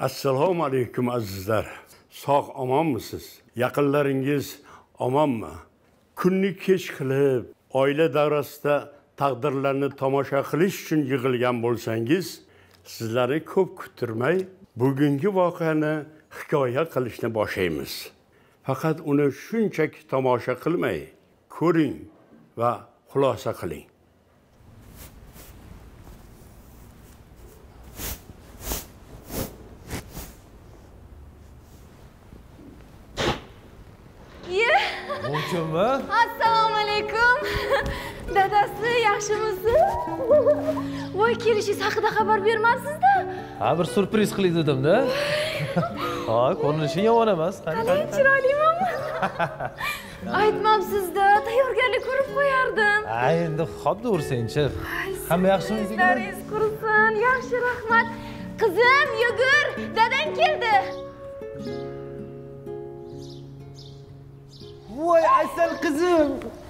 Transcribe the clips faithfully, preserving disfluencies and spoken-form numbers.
Assalomu alaykum azizlar. Sog' omonmisiz? Yaqinlaringiz omonmi? Kunni kech qilib, oila davrasida taqdirlarni tomosha qilish uchun yig'ilgan bo'lsangiz, sizlarni ko'p kuttirmay, bugungi voqeani hikoya qilishni boshlaymiz. Faqat uni shunchaki tomosha qilmay, ko'ring va xulosa qiling. Mumkinmi? Assalomu alaykum. Dadasi, yaxshimisiz? Voy, kelishingiz haqida xabar bermabsiz-da? Ha, bir surpriz qilay dedim-da. Ha, ko'rinishing yomon emas. Qalay, chiroylimanmi? Aytmabsiz-da, tayyorgarlik ko'rib qo'yardim. Ha, endi xobda ursen-chi. Hamma yaxshimi? Ishlaringiz qursin. Yaxshi, rahmat. Qizim, yugur, dadang keldi. Voy, asal qizim.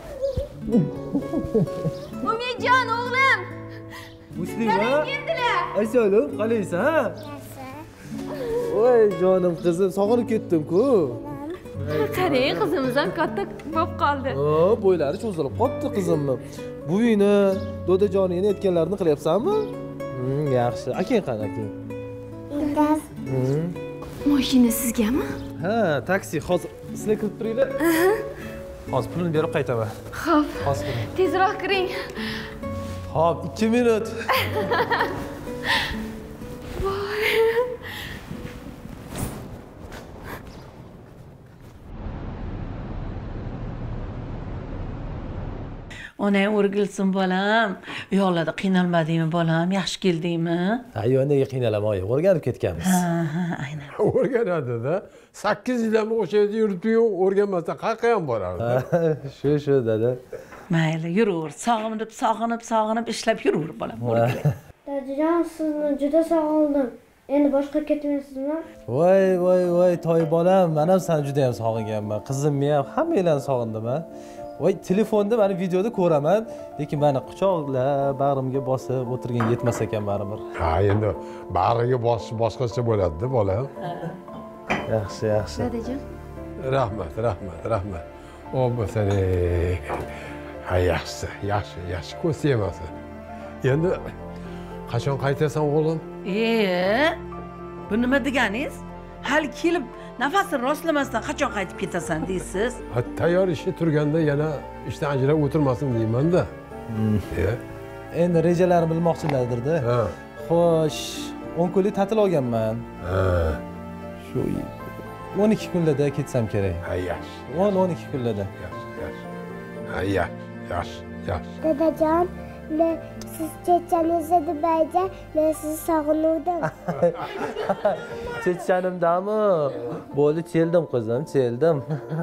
Umidjon o'g'lim. Muslima. Dadang keldilar. Asalim, qalaysan, ha? Yaxshi. Voy, jonim qizim, sog'inib ketdim-ku. Qarang, qizimiz ham katta bo'lib qoldi. Ha, bo'ylari cho'zilib qopti qizimni. Buvingni, dodajoningni aytganlarini qilyapsanmi? Hmm, yaxshi. Akang qani, akang? Indas. Hmm. Mashina sizgami? Ha, taksi. Hozir sizlar kirib turinglar. Hozir pulni berib qaytaman. Xo'p. Hozir. Tezroq kiring. Xo'p, ikki minut. Onang o'rgilsin bolam. Yo'llarda qiynalmadingmi bolam? Yaxshi keldingmi? Ha, yo'q, nega qiynalaman, oyi. O'rganib ketganmiz. Ha, ha, aynan. O'rganadi-da. sakkiz yildan o'sha yerda yuribdi-yu, o'rganmasdan qayerga ham borardi. Shu, shu dada. Mayli, yuraver. Sog'inib, sog'inib, sog'inib ishlab yuraver bolam. Dadajon, sizni juda sog'indim. Endi boshqa ketmaysizmi? Voy, voy, voy, toy bolam. Men ham seni juda ham sog'inganman. Qizimni ham hammanglarni sog'indim, ha. Voy, telefonda meni videoda ko'raman, lekin meni quchoqlab, bag'rimga bosib o'tirgan yetmas ekan baribir. Ha, endi bag'riga bosish boshqacha bo'ladi-da, bolam. Yaxshi, yaxshi. Dadajon. Rahmat, rahmat, rahmat. O bo'lsa, ha, yaxshi, yaxshi, yaxshi ko'z yemasin. Endi qachon qaytasan, o'g'lim? Ee, bu nima deganingiz? Hali kelib nafasini rostlamasdan qachon qaytib ketasan deysiz? Ha, tayyor ishi turganda yana ishdan ajrab o'tirmasin deyman-da. Endi rejalarim bilmoqchilardir-da. Ha. Xo'sh, o'n kunlik ta'til olganman. Ha. Shu o'n ikki kunlarda ketsam kerak. Ha, yaxshi. o'n o'n ikki kunlarda. Yaxshi, yaxshi. Ha, yaxshi, yaxshi, yaxshi. Dadajon, men siz chechanizda Dubayda, men sizni sog'inuvdim. Chechanimdami? Bo'ldi, keldim qizim, keldim.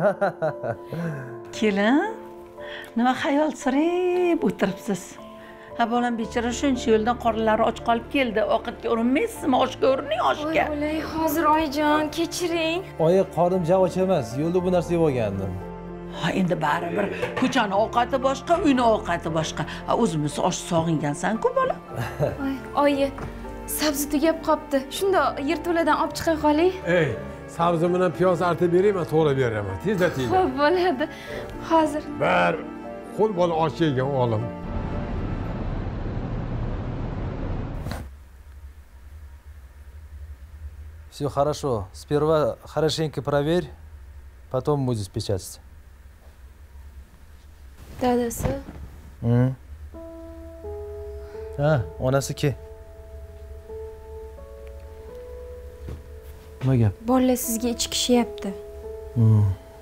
Kelin, nima xayol surib o'tiribsiz? Ha, bolam bechora shuncha yo'ldan qornlari och qolib keldi. Ovqatga urinmaysizmi? Oshga urining, oshga. Voy, o'lay, hozir oyijon, kechiring. Oyi, qorim ja och emas. Yo'lda bu narsa yeb olgandim. Ha, endi baribir ko'chani ovqati boshqa, uyni ovqati boshqa. Ha, o'zimiz osh sog'ingansan-ku bolam. Voy, oyi, sabzi tugab qopti. Shunda yerto'ladan olib chiqay qoling. Ey, sabzi bilan piyoz artib beraymi, to'g'ri beraman. Tezda tezda. Xo'p, bo'ladi. Hozir. Bar, qo'l bola osh yegan o'g'lim. Все хорошо. Сперва хорошенько проверь, потом будешь печатать. Dadasi. Hı. Ha, onasi ki. Nima gap? Bola sizga ichikishyapti. Hmm.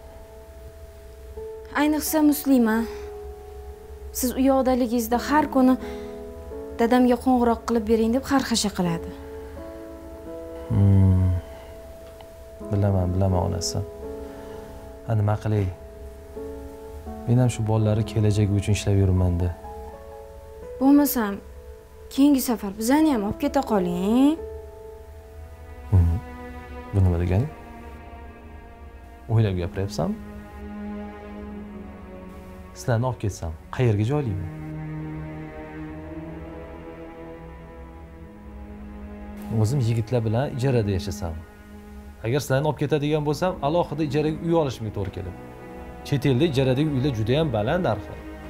Ayniqsa Muslima. Siz u yoqdaligingizda har kuni dadamga qo'ng'iroq qilib bering deb xarxasha qiladi. Hmm. Bilaman, bilaman onasi. Ha, nima qilay? Men ham shu bolalar kelajagi uchun ishlab yuribman-da. Bo'lmasam, keyingi safar bizani ham olib keta qoling. Bu nima degani? O'ylab gapiryapsanmi? Sizlarni olib ketsam, qayerga joylayman? O'zim yigitlar bilan ijarada yashasam. Agar sizlarni olib ketadigan bo'lsam, alohida ijaraga uy olishimga to'g'ri keladi. Chet elda ijaradagi uylar juda ham baland narxi.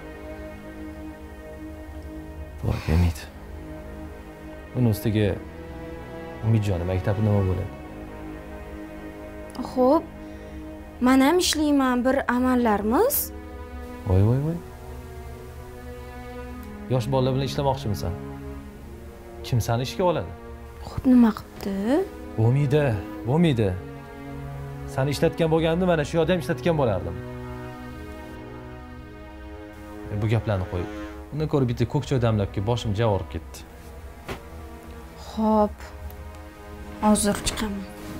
Voy, Umid. Uni ustiga Umidjon maktabi nima bo'ladi? Xo'p, men ham ishlayman, bir amallarimiz. Voy, voy, voy. Yosh bolalar bilan ishlamoqchimisan? Kim seni ishga oladi? Xo'p, nima qilibdi? Bo'lmaydi, bo'lmaydi. Seni ishlatgan bo'lganimda mana shu yerda ham ishlatgan bo'lardim. E, bu gaplarni qo'y. Undan ko'ra bitta ko'k choy damlab kelib boshim jav urib ketdi. Xo'p. Hozir chiqaman.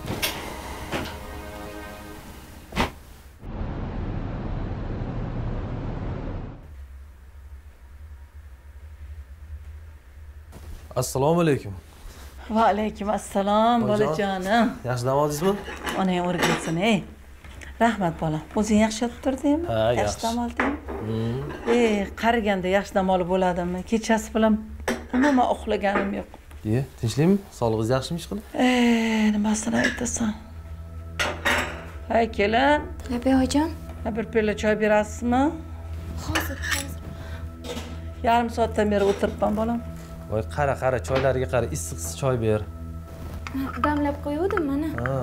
Assalomu alaykum. Va alaykum assalom bolajonim. Yaxshi dam oldingizmi? Onang o'rgatsin, ey. Rahmat bolam. O'zing yaxshi yotibdingmi? Ha, yaxshi. Yaxshi dam oldingmi? Ey, qariganda yaxshi dam olib bo'ladimi? Kechasi bilan umuman uxlaganim yo'q. Ye, tinchlikmi? Sog'lig'ingiz yaxshimi ishqilib? Ey, nimasini aytasan? Hay, kelin. Labiyojon. Ha, bir piyola choy berasizmi? Hozir, hozir. Yarim soatdan beri o'tiribman bolam. Voy, qara, qara, choylarga qara, issiq choy ber. Damlab qo'ydim mana. Ha.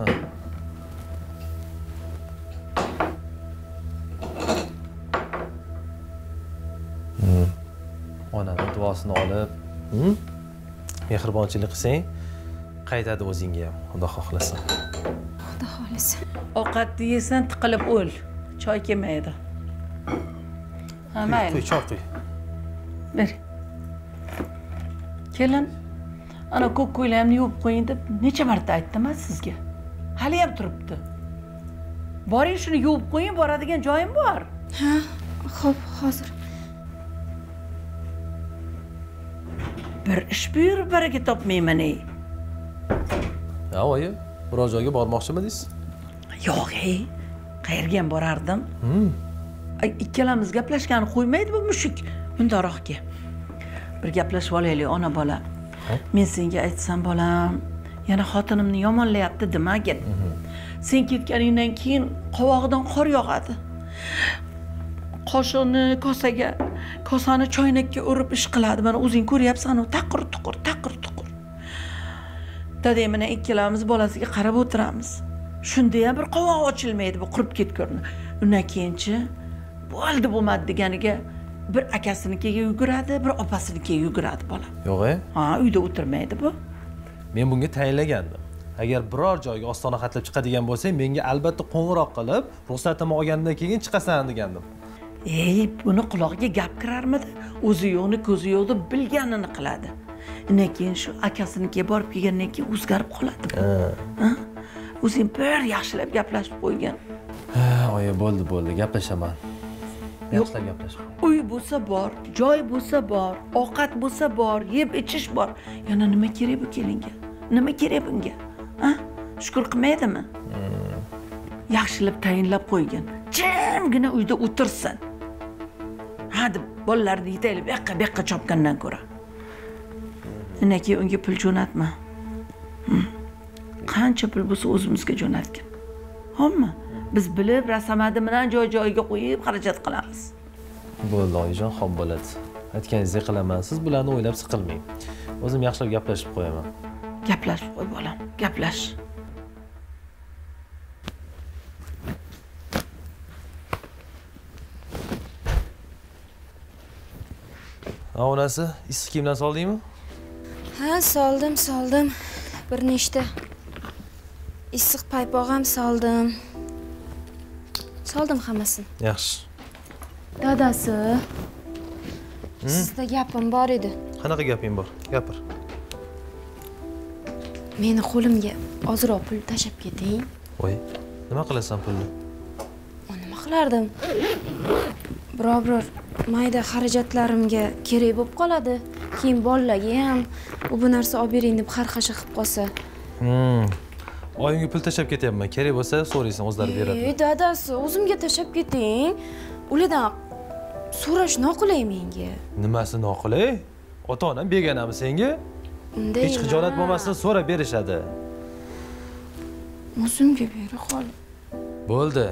Hmm. Onaning duosini olib, hmm? Mehribonchilik qilsang, qaytadi o'zingga ham, Xudo xohlasa. Xudo xohlasa. Ovqatni yesang tiqilib o'l. Choy kelmaydi. Ha, mayli. Qo'y, choy qo'y. Ber. Kelin, ana ko'k ko'ylamni yuvib qo'ying deb necha marta aytdim sizga. Hali ham turibdi. Boring shuni yuvib qo'ying, boradigan joyim bor. Ha, xo'p, hozir. Bir ish buyurib baraka topmayman ey. Ha, oyi, biror joyga bormoqchimidingiz? Yo'q, ey. Qayerga ham borardim? Hmm. Ikkalamiz gaplashganni qo'ymaydi bu mushuk. Bundoqroqga. Bir gaplashib olaylik, ona bola. Men senga aytsam bolam, yana xotinimni yomonlayapti demagin. Sen ketganingdan keyin qovog'idan qor yog'adi. Qoshiqni kosaga, kosani choynakka urib ish qiladi. Mana o'zing ko'ryapsan, u taqir tuqur, taqir tuqur. Dadam mana ikkalamiz bolasiga qarab o'tiramiz. Shunda ham bir qovoq ochilmaydi, bu qurib ketgurni. Undan keyinchi bo'ldi bo'lmadi deganiga bir akasinikiga yuguradi, bir opasinikiga yuguradi bola. Yo'q-e? Ha, uyda o'tirmaydi bu. Men bunga tayinlagandim. Agar biror joyga ostona xatlab chiqadigan bo'lsang, menga albatta qo'ng'iroq qilib, ruxsatimni olgandan keyin chiqasan degandim. Ey, buni quloqiga gap kirarmidi? O'zi yo'qni, ko'zi yo'q deb bilganini qiladi. Undan keyin shu akasinikiga borib kelgandan keyin o'zgarib qoladi. Ha? O'zing bir yaxshilab gaplashib qo'ygan. Ha, oyi, bo'ldi, bo'ldi, gaplashaman. Yaxshilab gaplashib. Uy bo'lsa bor, joy bo'lsa bor, ovqat bo'lsa bor, yeb ichish bor. Yana nima kerak bu kelinga? Nima kerak bunga? Ha? Shukr qilmaydimi? Yaxshilab tayinlab qo'ygan. Jimgina uyda o'tirsin. Hadi bolalarni yetaylik, bu yoqqa, bu yoqqa chopgandan ko'ra. Undan keyin unga pul jo'natma. Qancha pul bo'lsa o'zimizga jo'natgin. Xo'pmi? Biz bilib, rasamadi bilan joy-joyiga qo'yib xarajat qilamiz. Bo'ldi, oyijon, xo'p bo'ladi. Aytganingizdek qilaman. Siz bularni o'ylab siqilmang. O'zim yaxshilab gaplashib qo'yaman. Gaplashib qo'y bolam, gaplash. Ha, onasi, issiq kiyimdan soldingmi? Ha, soldim, soldim. Bir nechta issiq paypoq ham soldim. Soldim hammasini. Yaxshi. Dadasi. Sizda gapim bor edi. Qanaqa gaping bor? Gapir. Meni qo'limga ozroq pul tashab keting. Voy, nima qilasan pulni? Nima qilardim? Biror-biror mayda xarajatlarimga kerak bo'lib qoladi. Keyin bolalarga ham u bu narsa olib bering deb xarxasha qilib qolsa. Hmm. Oyimga pul tashab ketyapman. Kerak bo'lsa, so'raysan, o'zlari beradi. Ey, dadasi, o'zimga tashab keting. Ulardan so'rash noqulay menga. Nimasi noqulay? Ota-onam begonami senga? Unda Hech xijolat bo'lmasdan so'rab berishadi. O'zimga bera qol. Bo'ldi.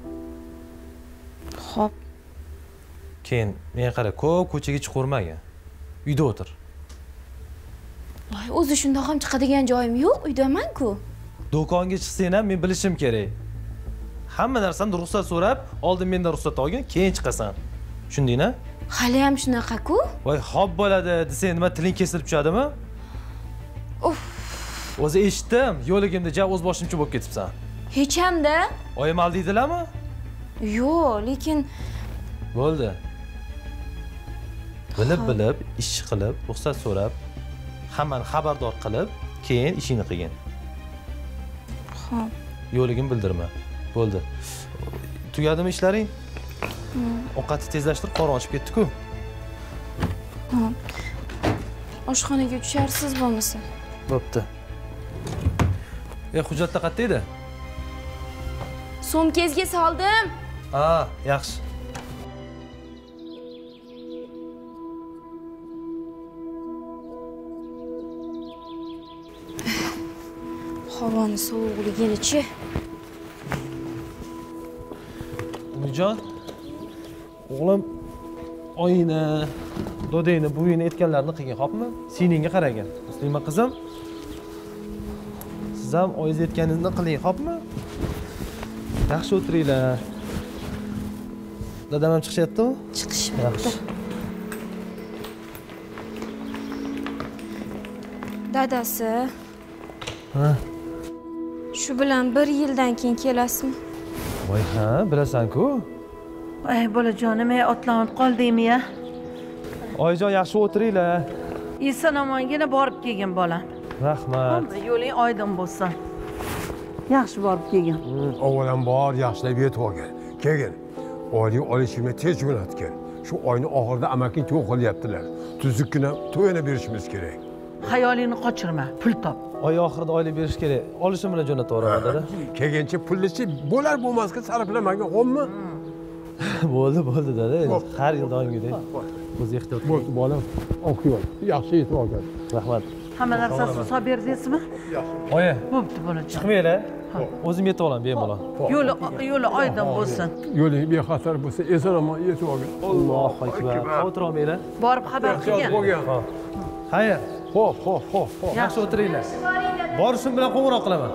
Xo'p. Keyin menga qara, ko'p ko'chaga chiqavermagin. Uyda o'tir. Voy, o'zi shundoq ham chiqadigan joyim yo'q, uydaman-ku. Do'konga chiqsang ham men bilishim kerak. Hamma narsani ruxsat so'rab, oldin mendan ruxsat olgin, keyin chiqasan. Tushundingmi? Hali ham shunaqa-ku. Voy, xo'p bo'ladi, desang nima tiling kesilib tushadimi? Uf, O'zi eshitdim, yo'ligimda ja o'z boshimcha bo'lib ketibsan. hech hamda. Oyim aldiydilarmi? Yo'q, lekin Bo'ldi. Bilib-bilib, ish qilib, ruxsat so'rab, hammani xabardor qilib, keyin ishingni qilgin. xo'p. Yo'ligini bildirma. Bo'ldi. Tugadimi ishlaring? Ovqatni tezlashtirib, qorong ochib ketdi-ku. Xo'p. Oshxonaga tusharsiz bo'lmasa. Bo'pti. E, hujjatlar qayerda edi? Sumkangizga soldim. Ha, yaxshi. Havoni sovuqligini-chi. Umijon, o'g'lim oyini, dodangni, buvingni aytganlarini qilgin, xo'pmi? Siningga qaragin. Muslima qizim. Siz ham oyingiz aytganingizni qiling, xo'pmi? Yaxshi o'tiringlar. Dadam ham chiqishyapti-mi? Chiqishmoqda. Dadasi. Ha. Shu bilan bir yildan keyin kelasizmi? Voy, ha, bilasan-ku. Ay bolajonim, ey otlanib qoldingmi-ya? Oyijon, yaxshi o'tiringlar. Eson omongina borib kelgin bolam. Rahmat. Yo'ling oydin bo'lsin. Yaxshi borib kelgin. Avvalambor yaxshilab yetib olgan. Keyin oylik olishimni tez jo'natgan. Shu oyning oxirida amaking to'y qilyaptilar. Tuzukkina to'yini berishimiz kerak. Xayolingni qochirma, pul top. Oy oxirida oylik berish kerak. Olishim bilan jo'natib yuboraman, dada. Kelgancha pulni bo'lar bo'lmasga sarflamagin, xo'pmi? Bo'ldi, bo'ldi, dada. Har yil doimgidek. O'zi ehtiyot qiling. Bo'ldi, bolam. O'qiyor. Yaxshi yetib olgan. Rahmat. Hamma narsasini hisob berdingizmi? Oyi, Bo'pti bolajon. chiqmanglar. O'zim yetib olaman, bemalol. Yo'li yo'li oydin bo'lsin. Yo'ling bexatar bo'lsa, eson omon yetib olgan. Allohu akbar. Xavotir olmanglar. Borib xabar qilgin. bo'lgan. Xayr. Xo'p, xo'p, xo'p, xo'p. Yaxshi o'tiringlar. Borishim bilan qo'ng'iroq qilaman.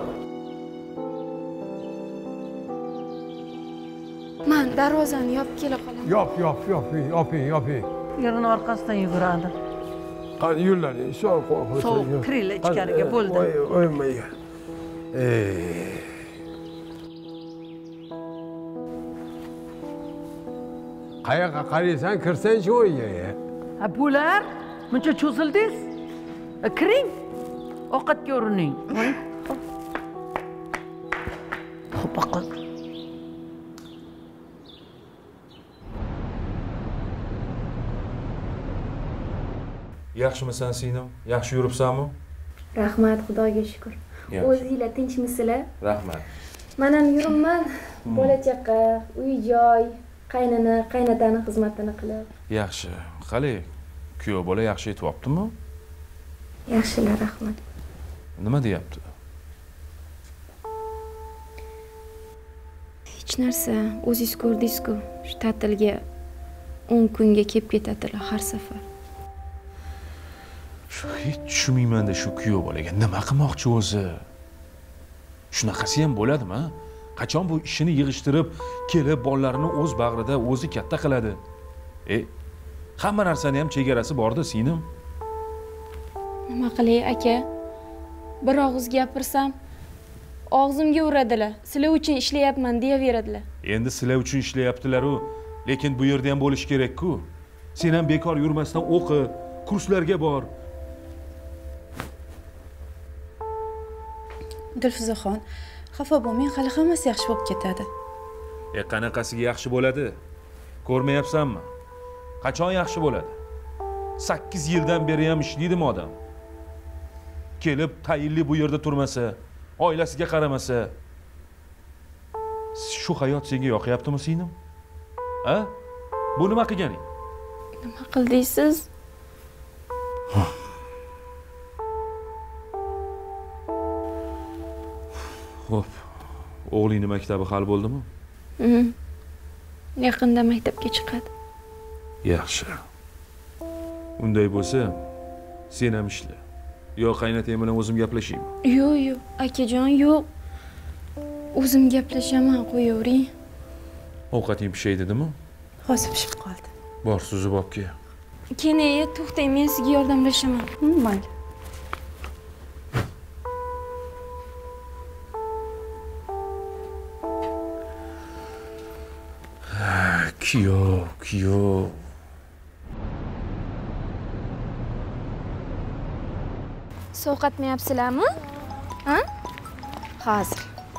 Men darvozani yopib kela qolaman. Yop, yop, yoping, yoping, yoping. Yerini orqasidan yuguradi. Qani yo'llaring, sovuq qo'yib. Sovuq kiringlar ichkariga, bo'ldi. Voy, voy, voy. Ey. Qayoqqa qaraysan, kirsang-chi o'yga. Ha, bular buncha cho'zildingiz? Kiring. Ovqatga urining. Xo'p, aql. Yaxshimisan singlim? Yaxshi yuribsanmi? Rahmat, Xudoga shukr. O'zingizlar tinchmisizlar? Rahmat. Men ham yuribman, bola chaqa, uy-joy, qaynona, qaynotani xizmatini qilib. Yaxshi. Qali, kuyov bola yaxshi yetyaptimi? Yaxshilar, rahmat. Nima deyapti? Hech narsa, o'zingiz ko'rdingiz-ku. Shu ta'tilga o'n kunga kelib ketadilar har safar. Shu hech tushunmayman-da shu kuyov bolaga nima qilmoqchi o'zi? Shunaqasi ham bo'ladimi? Qachon bu ishini yig'ishtirib, kelib bolalarini o'z bag'rida o'zi katta qiladi? E, hamma narsani ham chegarasi bor-da, singlim. Nima qilay, aka? Bir og'iz gapirsam, og'zimga uradilar. Sizlar uchun ishlayapman deyaveradilar. Endi sizlar uchun ishlayaptilar-ku, lekin bu yerda ham bo'lish kerak-ku. Sen ham bekor yurmasdan o'qi, kurslarga bor. Dilfuzaxon, xafa bo'lmang, hali hammasi yaxshi bo'lib ketadi. E, qanaqasiga yaxshi bo'ladi? Ko'rmayapsanmi? Qachon yaxshi bo'ladi? sakkiz yildan beri ham ishlaydimi odam? Kelib tayinli bu yerda turmasa, oilasiga qaramasa, shu hayot senga yoqyaptimi, singlim? Ha? Bu nima qilganing? Nima qildingiz? Xo'p. O'g'lingning maktabi hal bo'ldimi? Mhm. Yaqinda maktabga chiqadi. Yaxshi. Unday bo'lsa, sen ham ishla. Yo qaynotang bilan o'zim gaplashaymi? Yo'q, yo'q, akajon, yo'q. O'zim gaplashaman, qo'yavering. Ovqating pishey dedimi? Hozir pishib qoldi. Bor, suzib olib kel. Keyin to'xtang, men sizga yordamlashaman. Mayli. Kuyov, kuyov. Sovqatmayapsizlarmi? Ha? Hozir.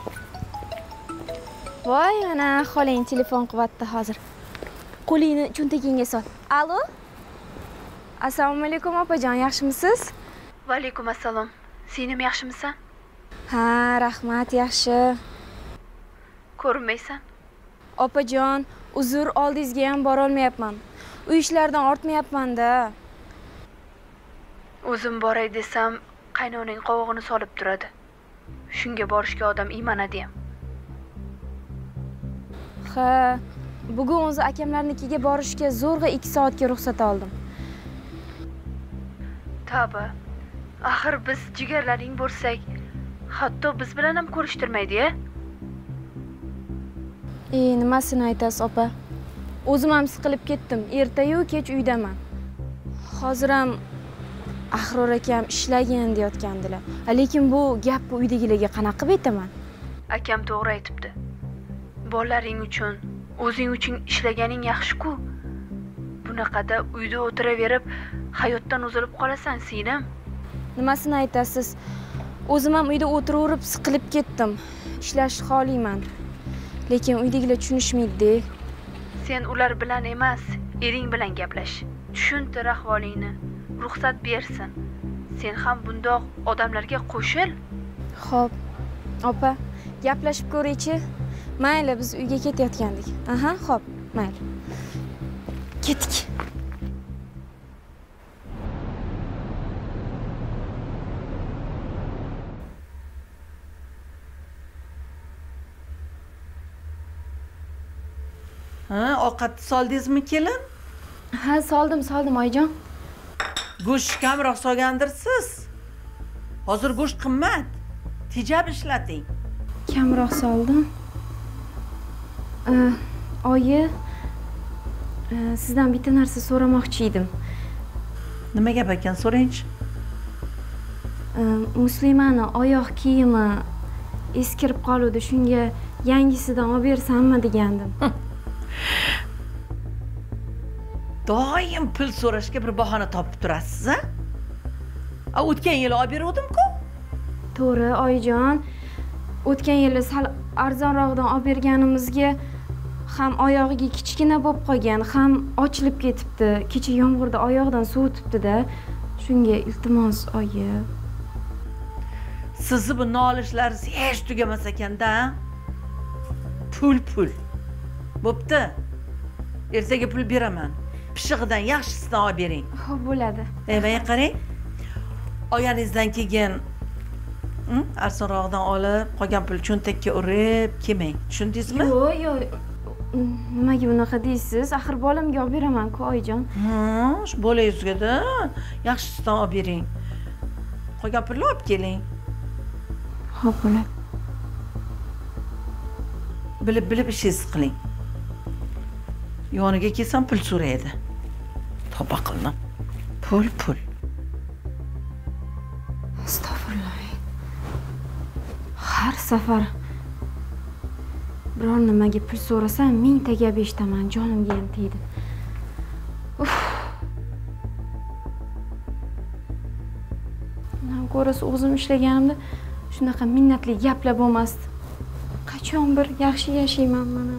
Voy, ana xolang telefon qilyapti hozir. Qo'lingni cho'ntagingga sol. Alo? Assalomu alaykum opajon, yaxshimisiz? Va alaykum assalom. Senim yaxshimisan? Ha, rahmat, yaxshi. Ko'rinmaysan. Opajon, uzr, oldingizga ham bora olmayapman. Uy ishlaridan ortmayapman-da. O'zim boray desam, qaynonang qovog'ini solib turadi. Shunga borishga odam iymanadi ham. Ha, bugun o'zi akamlarnikiga borishga zo'rg'a ikki soatga ruxsat oldim. Tavba. Axir biz jigarlaring bo'lsak, hatto biz bilan ham ko'rishtirmaydi-ya. E, nimasini aytasiz, opa? O'zim ham siqilib ketdim. Ertayu kech uydaman. Hozir ham Ahror akam ishlagin deyotgandilar. Lekin bu gap bu uydagilarga qanaqa qilib aytaman? Akam to'g'ri aytibdi. Bolalaring uchun, o'zing uchun ishlaganing yaxshi-ku. Bunaqada uyda o'tiraverib, hayotdan uzilib qolasan, singlim. Nimasini aytasiz? O'zim ham uyda o'tiraverib siqilib ketdim. Ishlashni xohlayman. Lekin uydagilar tushunishmaydi. Sen ular bilan emas, ering bilan gaplash. Tushuntir ahvolingni. Ruxsat bersin. Sen ham bundoq odamlarga qo'shil. Xo'p. Opa, gaplashib ko'raychi. Mayli, biz uyga ketayotgandik. Aha, xo'p, mayli. Ketdik. Ha, ovqat soldingizmi, kelin? Ha, soldim, soldim, oyijon. Go'sht kamroq solgandirsiz. Hozir go'sht qimmat. Tejab ishlating. Kamroq soldim. Ee, oyi, e, sizdan bitta narsa so'ramoqchi edim. Nima gap ekan, so'rangchi. Ee, Muslimani oyoq kiyimi eskirib qoluvdi, shunga yangisidan olib bersammi degandim. Doim pul so'rashga bir bahona topib turasiz, ha? A, o'tgan yili olib beruvdim-ku. To'g'ri, oyijon. O'tgan yili sal arzonroqdan olib berganimizga ham oyog'iga kichkina bo'lib qolgan, ham ochilib ketibdi. Kecha yomg'irda oyoqdan suv o'tibdi-da. Shunga iltimos, oyi. Sizni bu nolishlaringiz hech tugamas ekan-da. Pul pul. Bo'pti. Ertaga pul beraman. Pishig'idan yaxshisidan olib bering. Xo'p, bo'ladi. E, mana qarang. Oyangizdan keyin arzonroqdan olib, qolgan pul cho'ntakka urib kelmang. Tushundingizmi? Yo'q, yo'q. Nimaga bunaqa deysiz? Axir bolamga olib beraman-ku, oyijon. Ha, shu bolangizga-da yaxshisidan olib bering. Qolgan pulni olib keling. Xo'p, bo'ladi. Bilib-bilib ishingizni qiling. Yoniga kelsam pul so'raydi. Tavba qildim. Pul, pul. Astag'firullah. Har safar biror nimaga pul so'rasam, mingta gap eshitaman, jonimga ham tegdi. Uf. Nam ko'rasi o'zim ishlaganimda shunaqa minnatli gaplar bo'lmasdi. Qachon bir yaxshi yashayman mana.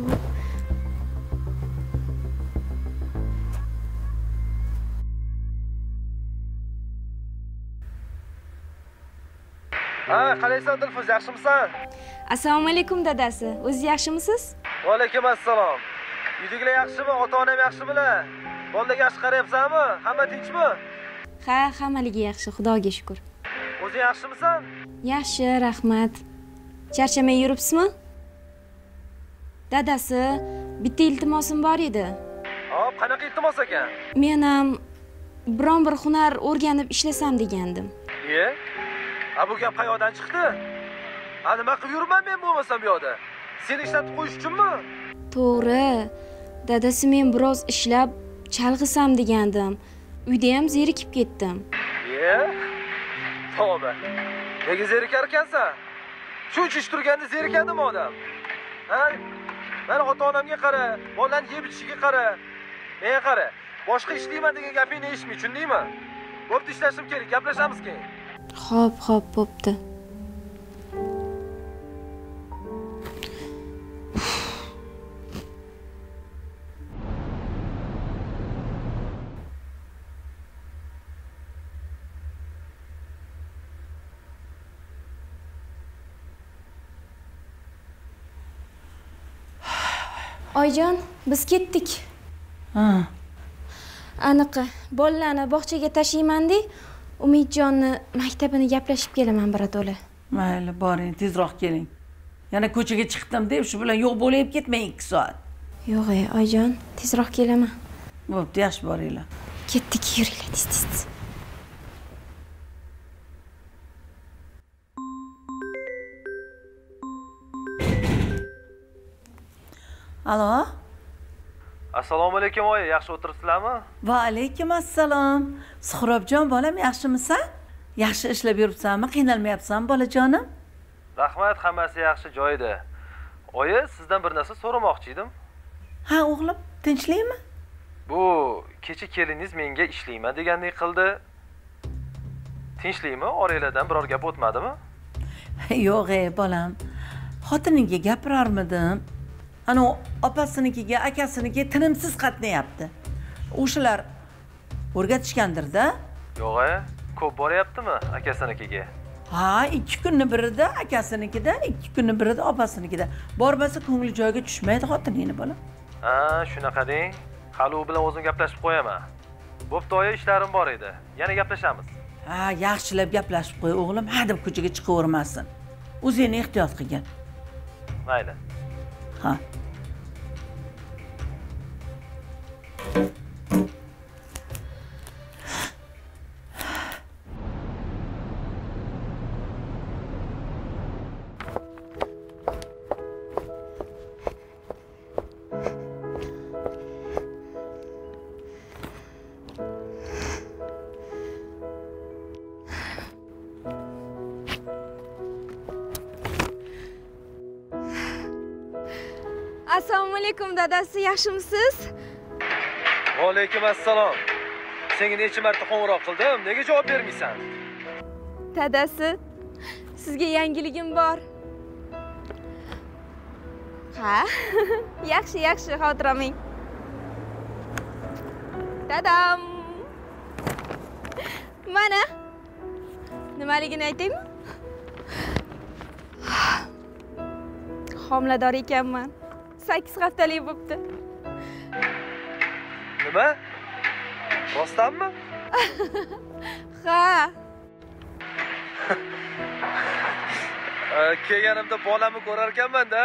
Ha, qalaysan Dilfuz, yaxshimisan? Assalomu alaykum dadasi. O'zingiz yaxshimisiz? Va alaykum assalom. Uydagilar yaxshimi? Ota-onam yaxshimilar? Bolalarga yaxshi qarayapsanmi? Hamma tinchmi? Ha, hammaligi yaxshi, Xudoga shukr. O'zing yaxshimisan? Yaxshi, rahmat. Charchamay yuribsizmi? Dadasi, bitta iltimosim bor edi. Hop, qanaqa iltimos ekan? Men ham biron bir hunar o'rganib ishlasam degandim. Iye? A bu gap qayoqdan chiqdi? A nima qilib yuribman men bo'lmasam bu yoqda? Seni ishlatib qo'yish uchunmi? To'g'ri. Dadasi men biroz ishlab chalg'isam degandim. Uyda ham zerikib ketdim. Iye? Tavba. Nega zerikar ekansan? Shuncha ish turganda zerikadimi odam? Ha? Mana ota-onamga qara, bolalarni yeb ichishiga qara. Menga qara. Boshqa ishlayman degan gapingni eshitmay, tushundingmi? Bo'pti, ishlashim kerak, gaplashamiz keyin. Xo'p, xo'p, bo'pti. Oyjon, biz ketdik. Ha. Aniq, bolalarni bog'chaga tashlayman-de, Umidjonni maktabini gaplashib kelaman birato'la. Mayli, boring, tezroq keling. Yana ko'chaga chiqdim deb shu bilan yo'q bo'lib ketmang ikki soat. Yo'q, ey, Oyjon, tezroq kelaman. Bo'pti, yaxshi boringlar. Ketdik, yuringlar tez-tez. Alo? Assalomu alaykum oyi, yaxshi o'tiribsizlarmi? Va alaykum assalom. Suhrobjon bolam, yaxshimisan? Yaxshi ishlab yuribsanmi? Qiynalmayapsanmi bolajonim? Rahmat, hammasi yaxshi joyida. Oyi, sizdan bir narsa so'ramoqchi edim. Ha, o'g'lim, tinchlikmi? Bu kecha keliningiz menga ishlayman degandek qildi. Tinchlikmi? Oranglardan biror gap o'tmadimi? Yo'q, ey bolam. Xotiningga gapirarmidim? Ana opasinikiga, akasinikiga tinimsiz qatnayapti. O'shalar o'rgatishgandir-da? Yo'q, ey, ko'p boryaptimi akasinikiga? Ha, ikki kunni birida akasinikida, ikki kunni birida opasinikida. Bormasa ko'ngli joyiga tushmaydi xotiningni bolam. Ha, shunaqa deng. Hali u bilan o'zim gaplashib qo'yaman. Bo'pti, oyi, ishlarim bor edi. Yana gaplashamiz. Ha, yaxshilab gaplashib qo'y o'g'lim, hadeb ko'chaga chiqavermasin. O'zingni ehtiyot qilgin. Mayli. Ha. Assalomu alaykum dadasi, yaxshimisiz? Va alaykum assalom. Senga necha marta qo'ng'iroq qildim, nega javob bermaysan? Dadasi, sizga yangiligim bor. Ha? Yaxshi, yaxshi, xotiraming. Dadam. Mana. Nimaligini aytaymi? Homilador ekanman. sakkiz haftalik bo'pti. Nima? Rostdanmi? Ha. Kelganimda bolamni ko'rar ekanman-da.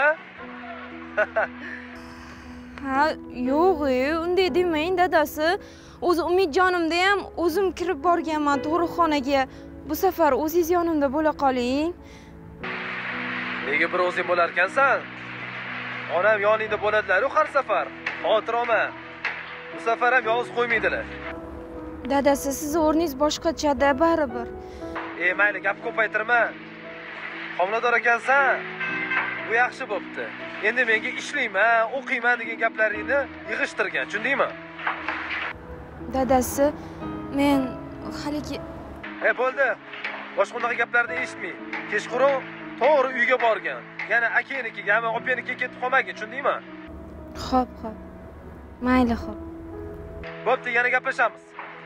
Ha, yo'q, unday demang dadasi. O'zi Umidjonimda ham o'zim kirib borganman tug'ruqxonaga. Bu safar o'zingiz yonimda bo'la qoling. Nega bir o'zing bo'lar ekansan? Onam yoningda bo'ladilar-ku har safar. Xotiroma. Bu safar ham yolg'iz qo'ymaydilar. Dadasi, siz o'rningiz boshqacha-da baribir. Ey, mayli, gap ko'paytirma. Homilador ekansan. Bu yaxshi bo'pti. Endi menga ishlayman, o'qiyman degan gaplaringni yig'ishtirgan, tushundingmi? Dadasi, men haligi E, bo'ldi. Boshqa unaqa gaplarni eshitmay. Kechqurun to'g'ri uyga borgan. Yana akanikiga, hamma opanikiga ketib qolmagin, tushundingmi? Xo'p, xo'p. Mayli, xo'p. Bo'pti, yana gaplashamiz.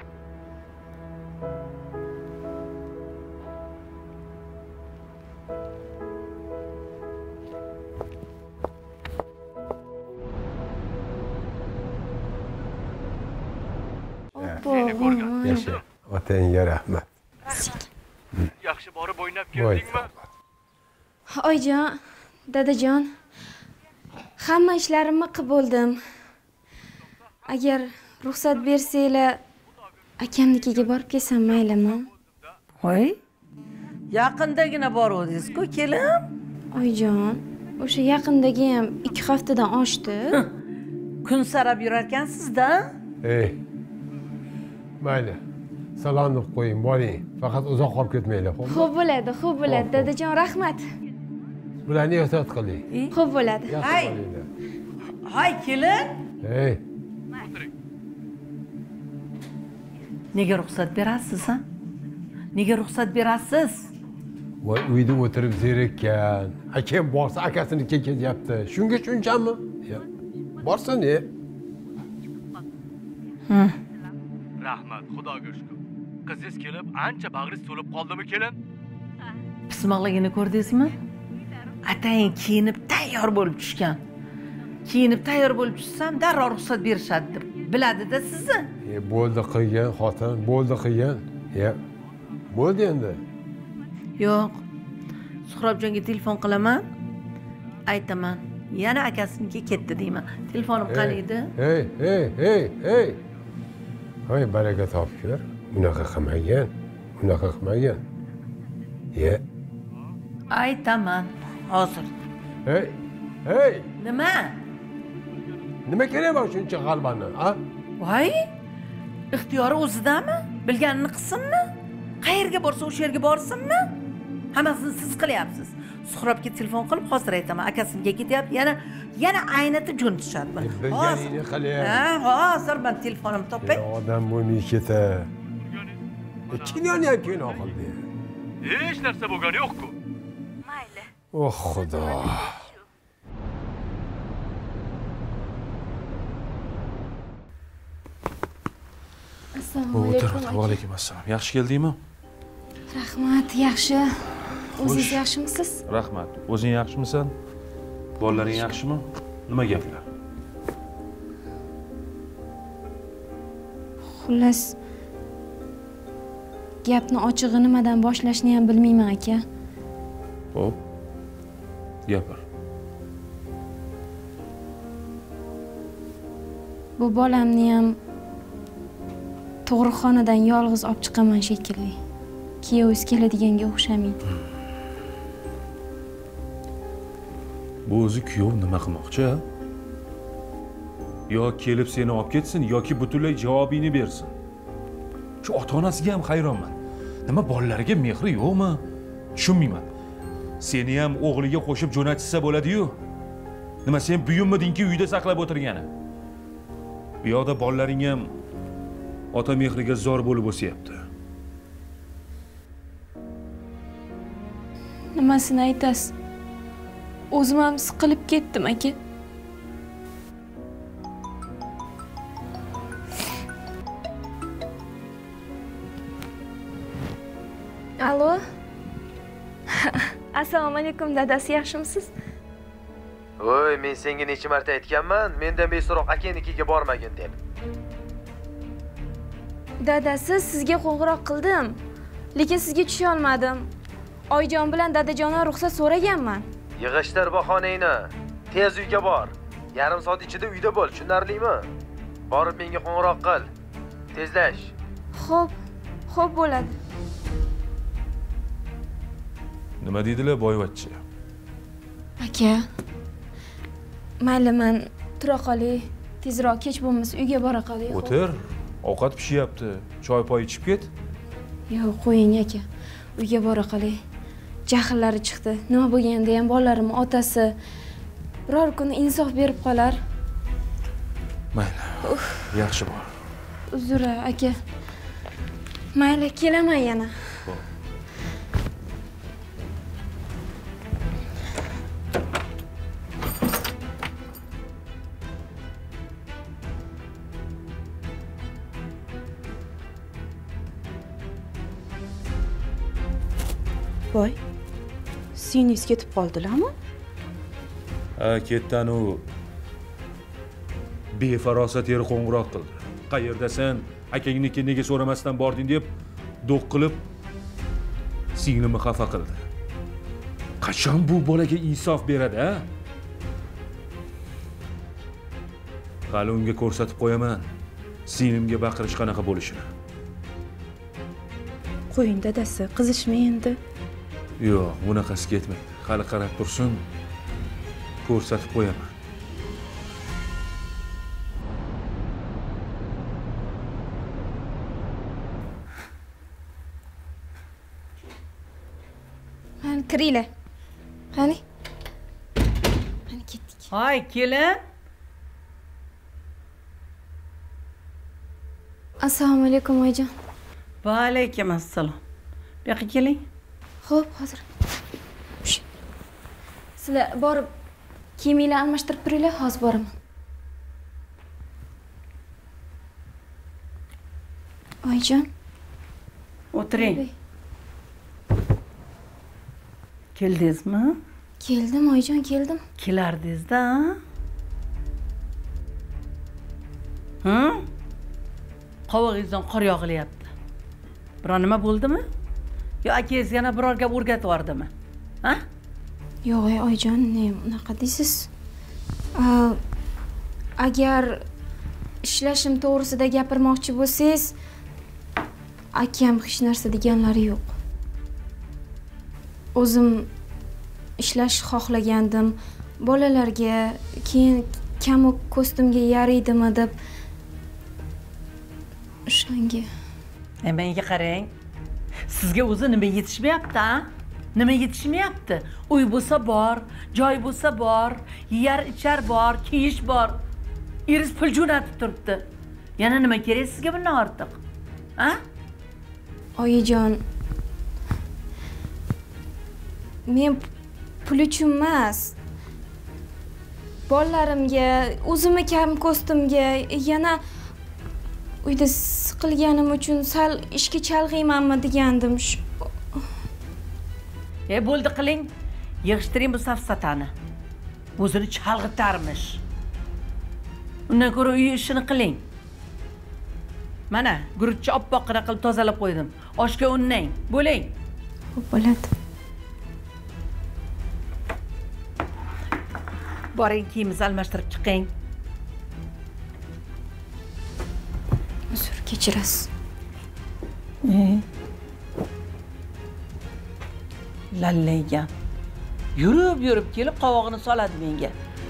Yasha, otangga rahmat. Yaxshi borib o'ynab keldingmi? Oyijon, dadajon, hamma ishlarimni qilib bo'ldim. Agar ruxsat bersanglar, akamnikiga borib kelsam maylimi? Voy, yaqindagina boruvdingiz-ku, kelin. Oyijon, o'sha yaqindagi ham ikki haftadan oshdi. Kun sarab yurarkansiz-da? Ey, mayli. Salonni qo'ying, boring. Faqat uzoq qolib ketmanglar, xo'pmi? Xo'p bo'ladi, xo'p bo'ladi, dadajon, rahmat. Bularni ehtiyot qiling. Xo'p bo'ladi. Hay. Hay, kelin. Ey. Nega ruxsat berasiz, ha? Nega ruxsat berasiz? Voy, uyda o'tirib zerikkan. Akam borsa akasinikiga ketyapti. Shunga shunchami? Borsin, e. Rahmat, xudoga shukr. Qizingiz kelib, ancha bag'ringiz to'lib qoldimi, kelin? Pismoqligini ko'rdingizmi? Atayin kiyinib tayyor bo'lib tushgan. Kiyinib tayyor bo'lib tushsam, darrov ruxsat berishadi deb biladi-da sizni. E, bo'ldi qilgan xotin, bo'ldi qilgan. Ya. Bo'ldi endi. Yo'q. Suhrobjonga telefon qilaman. Aytaman. Yana akasinikiga ketdi deyman. Telefonim qalaydi. Hey, hey, hey, hey. Hoy, baraka topgur. Unaqa qilmagan. Unaqa qilmagan. Ye. Aytaman. Hozir. Hey, hey. Nima? Nima kerak bor shuncha g'albani, ha? Voy, ixtiyori o'zidami? Bilganini qilsinmi? Qayerga borsa o'sha yerga borsinmi? Hammasini siz qilyapsiz. Suhrobga telefon qilib hozir aytaman, akasiniga ketyapti, yana yana aynatib jo'natishadi buni. Bilganingni qilyapti. Ha, hozir men telefonimni topay. Odam bo'lmay ketar. Kinoni ham kino qildi. Hech narsa bo'lgani yo'q-ku. Mayli. Oh, xudo. Assalomu O'tir, alaykum. va alaykum assalom. Yaxshi keldingmi? Rahmat, yaxshi. O'zingiz yaxshimisiz? Rahmat. O'zing yaxshimisan? Bolalaring yaxshimi? Nima gaplar? Xullas, gapni ochig'i nimadan boshlashni ham bilmayman, aka. Xo'p. Gapir. Bu bolamni ham tug'ruqxonadan yolg'iz olib chiqaman shekilli. Kuyovingiz keladiganga o'xshamaydi. Bu o'zi kuyov nima qilmoqchi? Yo kelib seni olib ketsin yoki butunlay javobingni bersin. Shu ota-onasiga ham hayronman. Nima bolalariga mehri yo'qmi? Tushunmayman. Seni ham o'g'liga qo'shib jo'natsa bo'ladi-yu. Nima sen buyunmidingki uyda saqlab o'tirgani? Bu yoqda bolalaring ham ota mehriga zor bo'lib o'syapti. Nimasini aytasiz? O'zim ham siqilib ketdim, aka. Alo. Assalomu alaykum, dadasi, yaxshimisiz? Voy, men senga necha marta aytganman, mendan beso'roq akanikiga bormagin deb. Dadasi, sizga qo'ng'iroq qildim, lekin sizga tusha olmadim. Oyijon bilan dadajondan ruxsat so'raganman. Yig'ishtir bahonangni. Tez uyga bor. Yarim soat ichida uyda bo'l, tushunarlimi? Borib menga qo'ng'iroq qil. Tezlash. Xo'p, xo'p bo'ladi. Nima deydilar boyvachcha? Aka, mayli, men tura qolay. Tezroq kech bo'lmasa uyga bora qolay. O'tir. Ovqat pishyapti. Choy poy ichib ket. Yo'q, qo'ying aka. Uyga bora qolay. Jahllari chiqdi. Nima bo'lganda ham bolalarimning otasi biror kun insof berib qolar. Mayli. Yaxshi bor. Uzr aka. Mayli, kelaman yana. Voy, suyungiz ketib qoldilarmi? Ha, ketdan u befarosat eri qo'ng'iroq qildi. Qayerdasan? Akangniki nega so'ramasdan bording deb do'q qilib singlimni xafa qildi. Qachon bu bolaga insof beradi, ha? Hali unga ko'rsatib qo'yaman. Singlimga baqirish qanaqa bo'lishini. Qo'ying dadasi, qizishma endi. Yo'q, bunaqasi ketmaydi. Hali qarab tursin. Ko'rsatib qo'yaman. Qani kiringlar. Qani. Qani ketdik. Hoy, kelin. Assalomu alaykum oyijon. Va alaykum assalom. Bu yoqqa keling. Xo'p, hozir. Sizlar borib kiyiminglarni almashtirib turinglar, hozir boraman. Oyijon. O'tiring. Keldingizmi? Keldim, oyijon, keldim. Kelardingiz-da, ha? Ha? Qovog'ingizdan qor yog'ilyapti. Biror nima bo'ldimi? Yo akangiz yana biror gap o'rgatib yubordimi? Ha? Yo'q, oyijon, ne unaqa deysiz? Agar ishlashim to'g'risida gapirmoqchi bo'lsangiz, akam hech narsa deganlari yo'q. O'zim ishlash xohlagandim. Bolalarga, keyin kamuk kostyumga yaraydimi deb o'shanga. E menga qarang. Sizga o'zi nima yetishmayapti, ha? Nima yetishmayapti? Uy bo'lsa bor, joy bo'lsa bor, yeyar ichar bor, kiyish bor. Eringiz pul jo'natib turibdi. Yana nima kerak sizga bundan ortiq? Ha? Oyijon, men pul uchun emas, bolalarimga, o'zimga kam kostyumga, yana uyda siqilganim uchun sal ishga chalg'iymanmi degandim. E bo'ldi, qiling. Yig'ishtiring bu safsatani. O'zini chalg'itarmish. Undan ko'ra uy ishini qiling. Mana, guruchni oppoqqina qilib tozalab qo'ydim. Oshga unnang, bo'ling. Xo'p, bo'ladi. Boring, kiyimizni almashtirib chiqing. Uzr, kechirasiz. Lallaygan. Yurib, yurib kelib qovog'ini soladi menga.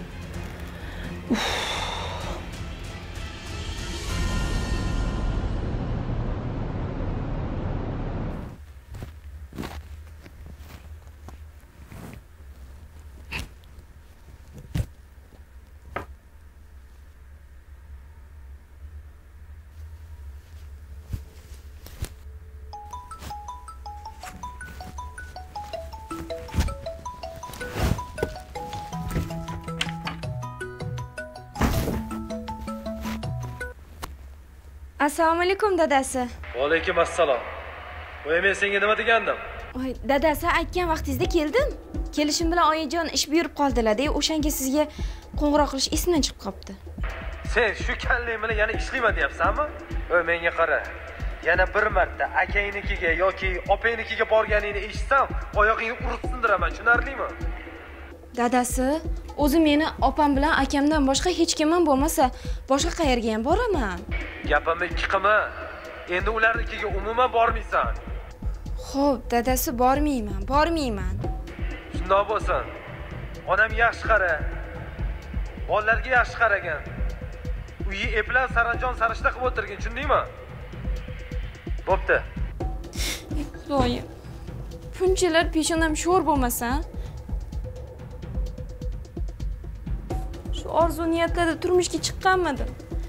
Assalomu alaykum dadasi. Va alaykum assalom. Voy, men senga nima degandim? Voy, dadasi aytgan vaqtingizda keldim. Kelishim bilan oyijon ish buyurib qoldilar-da, o'shanga sizga qo'ng'iroq qilish esimdan chiqib qopti. Sen shu kallang bilan yana ishlayman deyapsanmi? Voy, menga qara. Yana bir marta akangnikiga yoki opangnikiga borganingni eshitsam, oyog'ingni urib sindiraman, tushunarlimi? Dadasi, o'zi meni opam bilan akamdan boshqa hech kimim bo'lmasa, boshqa qayerga ham boraman. Gapimni ikki qilma. Endi ularnikiga umuman bormaysan. Xo'p, dadasi, bormayman, bormayman. Shundoq bo'lsin. Onam yaxshi qara. Bolalarga yaxshi qaragan. Uyi eplab saranjon sarishta qilib o'tirgin, tushundingmi? Bo'pti. Xudoyim. Bunchalar peshonam sho'r bo'lmasa, shu orzu niyatlarda turmushga chiqqanmidim.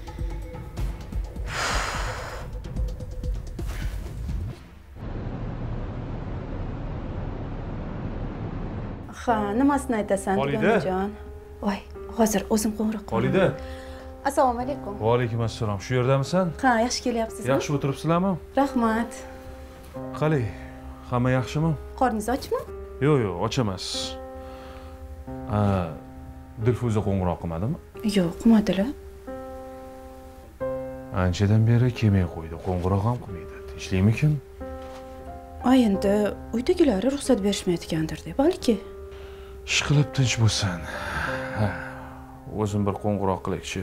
Ha, nimasini aytasan, Xolida? Voy, hozir o'zim qo'ng'iroq qilaman. Xolida. Assalomu alaykum. Va alaykum assalom. Shu yerdamisan? Ha, yaxshi kelyapsizmi? Yaxshi o'tiribsizlarmi? Rahmat. Qalay? Hamma yaxshimi? Qorningiz ochmi? Yo'q, yo'q, och emas. Ha, Dilfuza qo'ng'iroq qilmadimi? Yo'q, qilmadilar. Anchadan beri kelmay qo'ydi. Qo'ng'iroq ham qilmaydi. Tinchlikmikin? Ay, endi uydagilari ruxsat berishmayotgandir deb, balki. Ishqilib tinch bo'lsin. Ha, o'zim bir qo'ng'iroq qilaychi.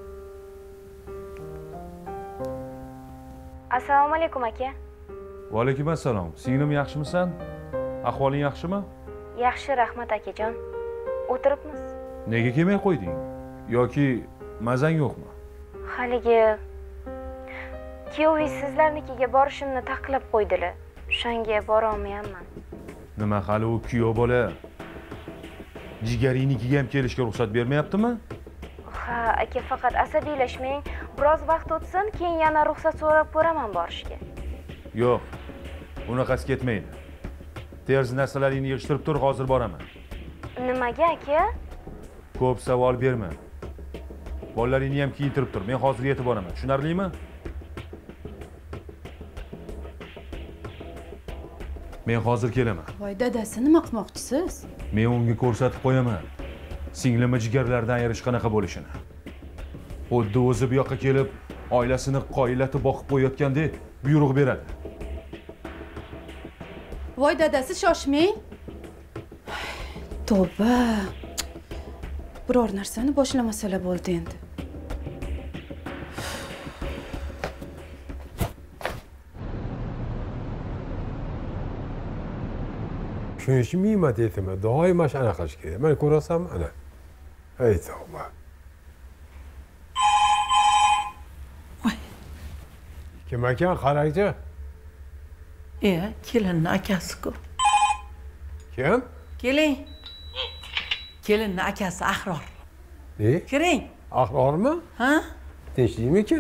Assalomu alaykum aka. Va alaykum assalom. Singlim yaxshimisan? Ahvoling yaxshimi? Yaxshi, rahmat akajon. O'tiribmiz. Nega kelmay qo'yding? Yoki mazang yo'qmi? Haligi kuyovingiz sizlarnikiga borishimni taqiqlab qo'ydilar. O'shanga bora olmayapman. Nima hali u kuyov bola jigaringnikiga ham kelishga ruxsat bermayaptimi? Ha, aka faqat asabiylashmang. Biroz vaqt o'tsin, keyin yana ruxsat so'rab ko'raman borishga. Yo'q. Unaqasi ketmaydi. Terz narsalaringni yig'ishtirib tur, hozir boraman. Nimaga aka? Ko'p savol berma. Bolalaringni ham kiyintirib tur. Men hozir yetib boraman. Tushunarlimi? Men hozir kelaman. Voy dadasi, nima qilmoqchisiz? Men unga ko'rsatib qo'yaman. Singlimni jigarlardan ayirish qanaqa bo'lishini. Xuddi o'zi bu yoqqa kelib, oilasini qoyillatib boqib qo'yayotgandek buyruq beradi. Voy dadasi, shoshmang. Tavba. Biror narsani boshlamasalar bo'ldi endi. Tushunishmayman deydimi? Doim mana shunaqa qilish kerak. Mana ko'rasanmi? Ana. Ey tavba. Voy. Kim ekan qarangchi? E, kelinni akasi-ku. Kim? Keling. Kelinni akasi Ahror. Ne? Kiring. Ahrormi? Ha? Tinchlikmi?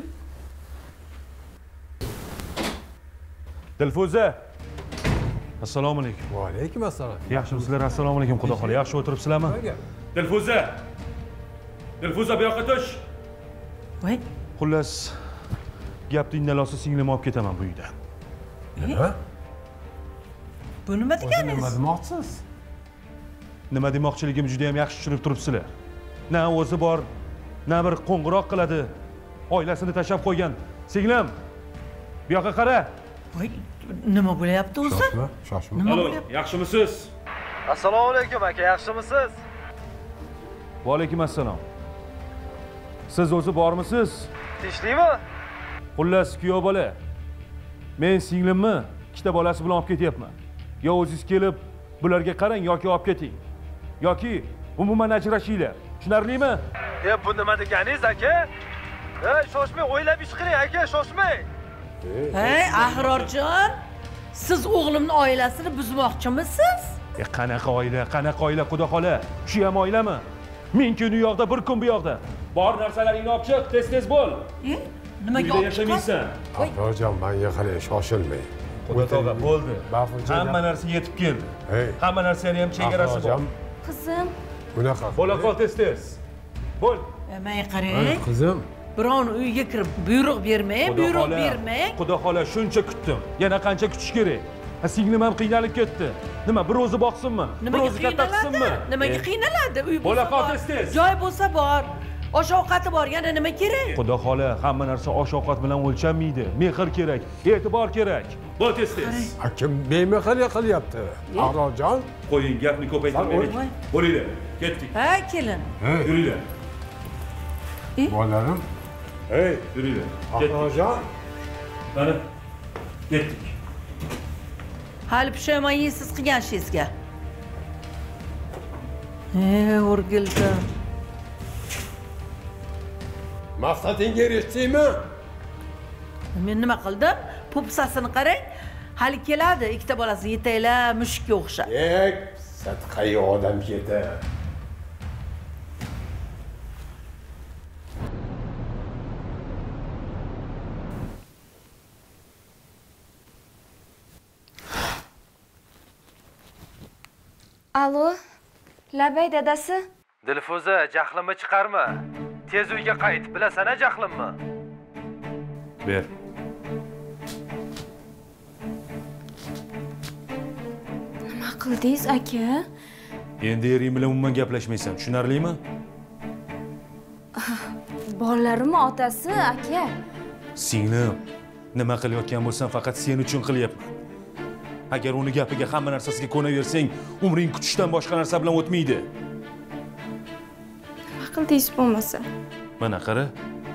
Dilfuza. Assalomu alaykum. Va alaykum assalom. Yaxshimisizlar? Assalomu alaykum. Xudo xola, yaxshi o'tiribsizlarmi? Dilfuza. Dilfuza, bu yoqqa tush. Voy. Xullas, gapni indalosi singlimni olib ketaman bu uydan. Nima? Bu nima deganingiz? Nima demoqchisiz? Nima demoqchiligim juda ham yaxshi tushunib turibsizlar. Na o'zi bor, na bir qo'ng'iroq qiladi. Oilasini tashlab qo'ygan. Singlim, bu yoqqa qara. Voy, nima bo'layapti o'zi? Shoshma, shoshma. Alo, yaxshimisiz? Assalomu alaykum aka, yaxshimisiz? Va alaykum assalom. Siz o'zi bormisiz? Tinchlikmi? Xullas, kuyov bola. Men singlimni ikkita bolasi bilan olib ketyapman. Yo o'zingiz kelib bularga qarang yoki olib keting. Yoki umuman ajrashinglar. Tushunarlimi? E, bu nima deganingiz aka? Ey, shoshmang, o'ylab ish qiling aka, shoshmang. Hey, Ahrorjon, siz o'g'limning oilasini buzmoqchimisiz? E, qanaqa oila, qanaqa oila, xudo xola? Shu ham oilami? Ming kun u yoqda, bir kun bu yoqda. Bor narsalaringni olib chiq, tez-tez bo'l. E, nimaga olib yashamaysan? Ahrorjon, menga qarang, shoshilmang. Xudo tog'a, bo'ldi. Bafurjon. Hamma narsa yetib keldi. Hey. Hamma narsani ham chegarasi bor. Qizim. Bunaqa. Bo'la qol tez-tez. Bo'l. E, menga qarang. Qizim. Biron uyga kirib buyruq bermang, buyruq bermang. Xudo xola, shuncha kutdim. Yana qancha kutish kerak? Ha, singlim ham qiynalib ketdi. Nima, bir o'zi boqsinmi? Bir o'zi katta qilsinmi? Nimaga qiynaladi? Uy Bo'la qol bor. tez-tez. Joy bo'lsa bor. Osh-ovqati bor, yana nima kerak? Xudo xola, hamma narsa osh-ovqat bilan o'lchanmaydi. Mehr kerak, e'tibor kerak. Bo'l tez-tez. Kim bemehr qilyapti? Ahrorjon. Qo'ying, gapni ko'paytirmaylik. Bo'linglar, ketdik. Ha, kelin. Yuringlar. Bolalarim. Hey, yuringlar. Ahrorjon. Mana ketdik. Hali pushaymon yeysiz qilgan ishingizga. E, o'rgildim. Maqsadingga erishdingmi? Men nima qildim? Popsasini qarang. Hali keladi, ikkita bolasini yetaklab mushukka o'xshab. Ey, sadqai odam keti. Alo, Labay dadasi. Dilfuza, jahlimni chiqarma. Tez uyga qayt, bilasan-a jahlimni? Ber. Nima qildingiz, aka? Endi ering bilan umuman gaplashmaysan, tushunarlimi? Bolalarimni otasi, aka. Singlim, nima qilayotgan bo'lsam faqat sen uchun qilyapman. Agar uni gapiga hamma narsasiga ko'naversang, umring kutishdan boshqa narsa bilan o'tmaydi. Nima qildingiz bo'lmasa? Mana qara.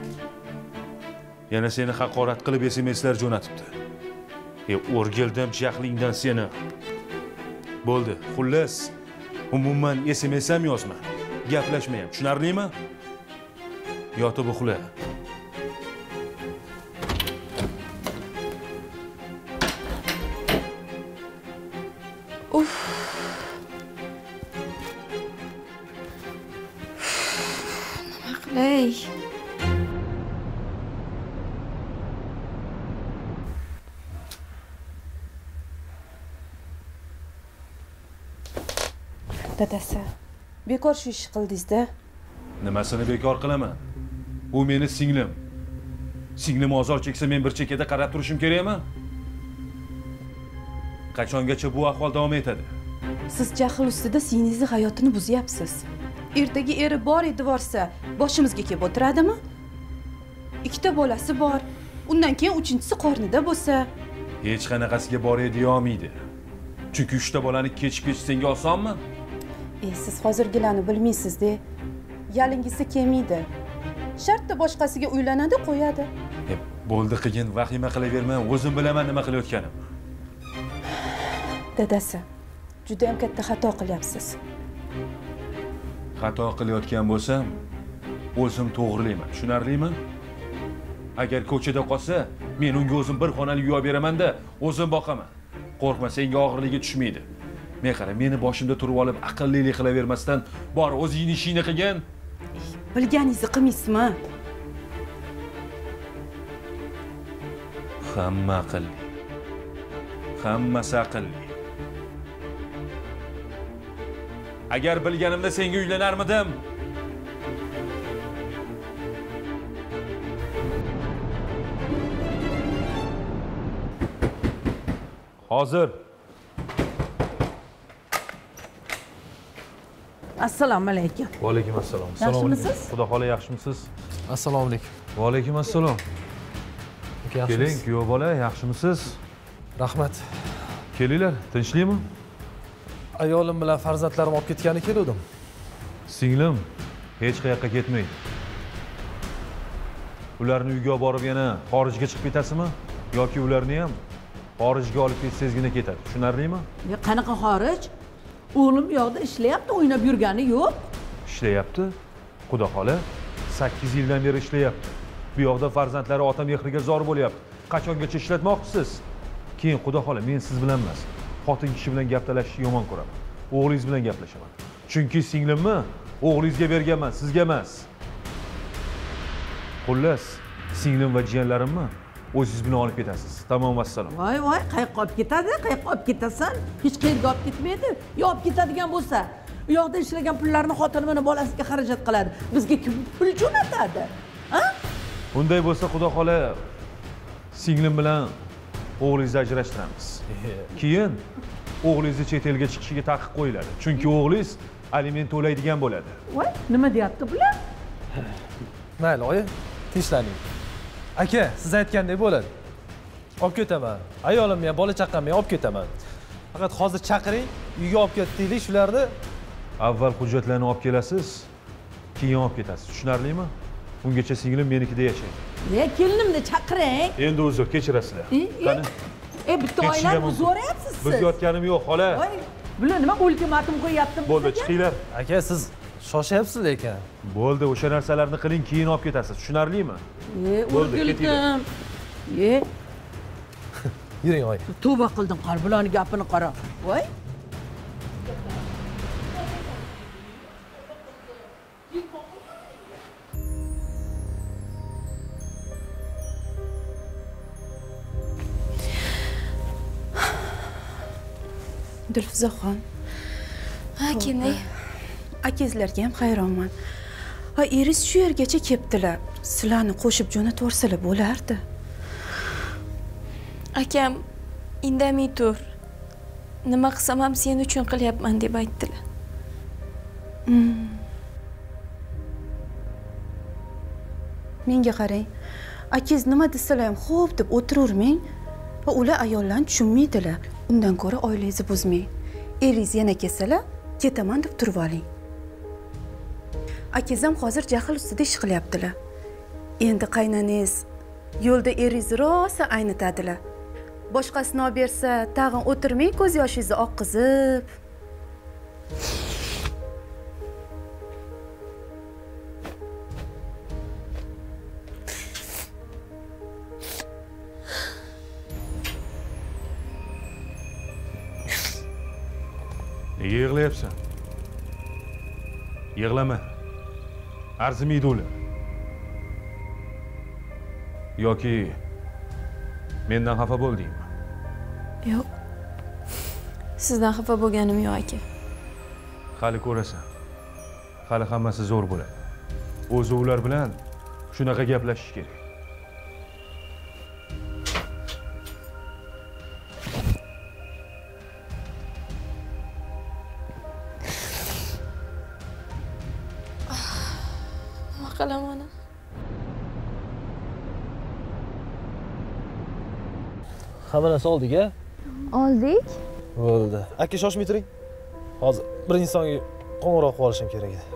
Yana seni haqorat qilib S M S'lar jo'natibdi. E, o'rgildim jahlingdan seni. Bo'ldi, xullas, umuman S M S ham yozma. Gaplashmayam, tushunarlimi? Yotib uxla. Uf. Nima qilay? Dadasi, bekor shu ish qildingiz-da. Nimasini bekor qilaman? U meni singlim. Singlim ozor cheksa men bir chekkada qarab turishim kerakmi? Qachongacha bu ahvol davom etadi? Siz jahl ustida singlingizni hayotini buzyapsiz. Ertaga eri bor edi borsa, boshimizga kelib o'tiradimi? Ikkita bolasi bor. Undan keyin uchinchisi qornida bo'lsa, Hech qanaqasiga bor edi olmaydi. Chunki uchta bolani kechib-kechib senga osonmi? E, siz hozirgilarni bilmaysiz-da. Yalingisi kelmaydi. Shartta boshqasiga uylanadi, qo'yadi. E, bo'ldi qilgin, vahima qilaverma, o'zim bilaman nima qilayotganim. Dadasi, juda ham katta xato qilyapsiz. Xato qilayotgan bo'lsam, o'zim to'g'rilayman. Tushunarlimi? Agar ko'chada qolsa, men unga o'zim bir xonali uyib beraman-da, o'zim boqaman. Qo'rqma, senga og'irligi tushmaydi. Men qara, meni boshimda turib olib aqllilik qilavermasdan, bor o'zingning ishingni qilgin. Bilganingizni qilmaysizmi? Hamma aqlli. Hammasi aqlli. Agar bilganimda senga uylanarmidim? Hozir. Assalomu alaykum. Va alaykum assalom. Yaxshimisiz? Xudo xola yaxshimisiz? Assalomu alaykum. Va alaykum assalom. Keling, kuyov bola, yaxshimisiz? Rahmat. Kelinglar, tinchlikmi? Ayolim bilan farzandlarim olib ketgani keldim. Singlim hech qayerga ketmaydi. Ularni uyga borib yana xorijga chiqib ketasizmi? Yoki ularni ham xorijga olib ketsangizgina ketadi. Tushunarlimi? Ya qanaqa xorij? O'g'lim bu yoqda ishlayapti, o'ynab yurgani yo'q. Ishlayapti. Xudo xola sakkiz yildan beri ishlayapti. Bu yoqda farzandlari ota mehriga zor bo'lyapti. Qachongacha ishlatmoqchisiz? Keyin xudo xola men siz bilan emas, xotin kishi bilan gap talashishni yomon ko'raman. O'g'lingiz bilan gaplashaman. Chunki singlimni o'g'lingizga berganman, sizga emas. Xullas, singlim va jiyanlarimni o'zingiz bilan olib ketasiz. Tamom, vassalom. Voy voy, qayerga olib ketadi? Qayerga olib ketasan? Hech qayerga olib ketmaydi. Yo olib ketadigan bo'lsa, u yoqda ishlagan pullarni xotini bilan bolasiga xarajat qiladi. Bizga kim pul jo'natadi? Ha? Bunday bo'lsa, xudo xola singlim bilan o'g'lingizni ajrashtiramiz. Keyin o'g'lingizni chet elga chiqishiga taqiq qo'yiladi. Chunki o'g'lingiz aliment to'laydigan bo'ladi. Voy, nima deyapti bular? Mayli, oyi, tinchlaning. Aka, siz aytgandek bo'ladi. Olib ketaman. Ayolimni ham, bola chaqamni ham olib ketaman. Faqat hozir chaqiring, uyga olib ketdik shularni. Avval hujjatlarni olib kelasiz, keyin olib ketasiz. Tushunarlimi? Bungacha singlim menikida yashaydi. Ne kelinimni chaqiring. Endi uzr, kechirasizlar. Qani? E, bitta oilani buzoryapsiz siz. Biz yotganim yo'q, xola. Voy, bular nima ultimatum qo'yapti? Bo'ldi, chiqinglar. Aka, siz shoshyapsiz lekin. Bo'ldi, o'sha narsalarni qiling, keyin olib ketasiz. Tushunarlimi? E, o'rgildim. E, yuring, oy. Tavba qildim, qar bularning gapini qara. Voy. Dilfuzaxon. Ha, kimday? Akangizlarga ham hayronman. Ha, eringiz shu yergacha kelibdilar. Sizlarni qo'shib jo'natvorsalar bo'lardi. Akam indamay tur. Nima qilsam ham sen uchun qilyapman deb aytdilar. Hmm. Menga qarang. Akangiz nima desalar ham xo'p deb o'tiravermang. va ular ayollarni tushunmaydilar. Undan ko'ra oilangizni buzmang. Eringiz yana kelsalar, ketaman deb turib oling. Akazam hozir jahl ustida ish qilyaptilar. Endi qaynanangiz yo'lda eringizni rosa aynitadilar. Boshqasini olib bersa, tag'in o'tirmang ko'z yoshingizni oqqizib. Nega yig'layapsan? Yig'lama. Arzimaydi ular. Yoki mendan xafa bo'ldingmi? Yo'q. Sizdan xafa bo'lganim yo'q aka. Hali ko'rasan. Hali hammasi zo'r bo'ladi. O'zi ular bilan shunaqa gaplashish kerak. Nima qilaman? Hamma narsa oldik-a? Oldik. Bo'ldi. Aka shoshmay turing. Hozir bir insonga qo'ng'iroq qilib olishim kerak edi.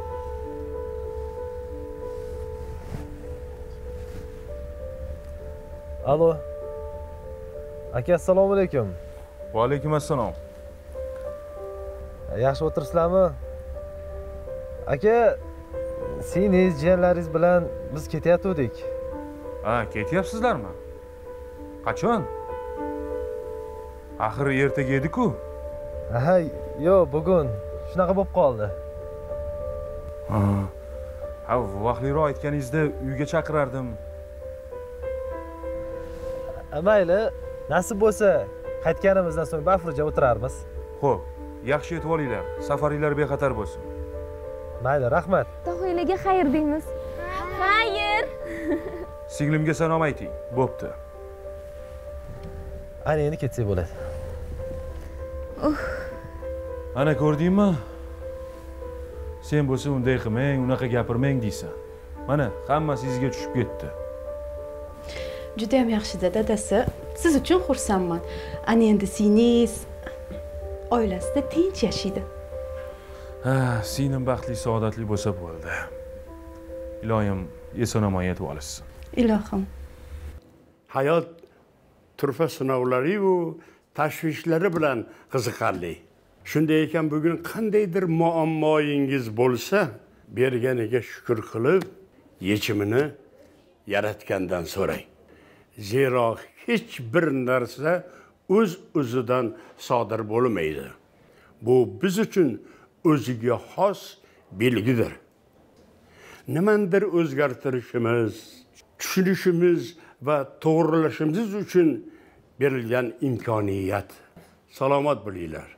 Alo. Aka, assalomu alaykum. Va alaykum assalom. Yaxshi o'tiribsizlarmi? Aka, siz jiyanlaringiz bilan biz ketayotgandik. Ha, ketyapsizlarmi? Qachon? Axir ertaga edi-ku. Aha, yo'q, bugun shunaqa bo'lib qoldi. Ha. Ha, vaqtliroq aytganingizda uyga chaqirardim. Mayli, nasib bo'lsa, qaytganimizdan so'ng bafurja o'tirarmiz. Xo'p, yaxshi yetib olinglar. Safaringlar bexatar bo'lsin. Mayli, rahmat. To'g'rilarga xayr deymiz. Xayr. Singlimga salom ayting. Bo'pti. Ana endi ketsak bo'ladi. Uh. Ana ko'rdingmi? Sen bo'lsa unday qilmang, unaqa gapirmang deysan. Mana hammasi sizga tushib ketdi. Juda ham yaxshi-da dadasi. Siz uchun xursandman. Ana endi singiz oilasida tinch yashaydi. Ha, singlim baxtli, saodatli bo'lsa bo'ldi. Iloyim eson-omon yetib olsin. Ilohim. Hayot turfa sinovlari-yu tashvishlari bilan qiziqarli. Shunday ekan bugun qandaydir muammoyingiz bo'lsa, berganiga shukr qilib, yechimini yaratgandan so'rang. Zero hech bir narsa o'z o'zidan sodir bo'lmaydi. Bu biz uchun o'ziga xos belgidir. Nimandir o'zgartirishimiz, tushunishimiz va to'g'rilashimiz uchun berilgan imkoniyat. Salomat bo'linglar.